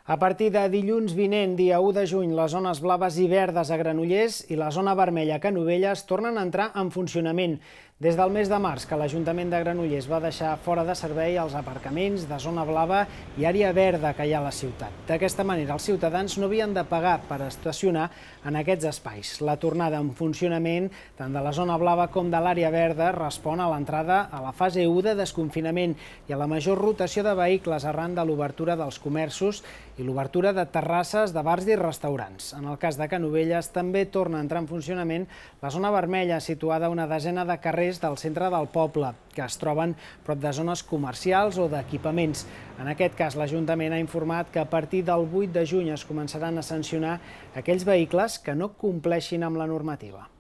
A partir de dilluns vinent, dia 1 de juny, les zones blaves i verdes a Granollers i la zona vermella a Canovelles tornen a entrar en funcionament. Des del mes de març que l'Ajuntament de Granollers va deixar fora de servei els aparcaments de zona blava i àrea verda que hi ha a la ciutat. D'aquesta manera, els ciutadans no havien de pagar per estacionar en aquests espais. La tornada en funcionament tant de la zona blava com de l'àrea verda respon a l'entrada a la fase 1 de desconfinament i a la major rotació de vehicles arran de l'obertura dels comerços i l'obertura de terrasses, de bars i restaurants. En el cas de Canovelles també torna a entrar en funcionament la zona vermella, situada a una desena de carrers del centre del poble, que es troben prop de zones comercials o d'equipaments. En aquest cas, l'Ajuntament ha informat que a partir del 8 de juny es començaran a sancionar aquells vehicles que no compleixin amb la normativa.